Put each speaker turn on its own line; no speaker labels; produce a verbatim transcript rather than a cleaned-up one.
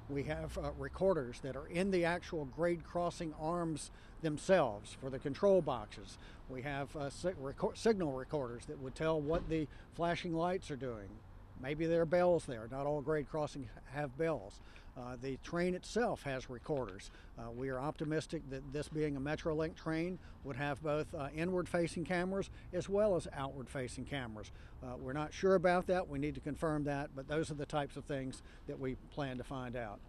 We have uh, recorders that are in the actual grade crossing arms themselves for the control boxes. We have uh, sig record signal recorders that would tell what the flashing lights are doing. Maybe there are bells there. Not all grade crossings have bells. Uh, the train itself has recorders. Uh, we are optimistic that this being a Metrolink train would have both uh, inward-facing cameras as well as outward-facing cameras. Uh, we're not sure about that. We need to confirm that, but those are the types of things that we plan to find out.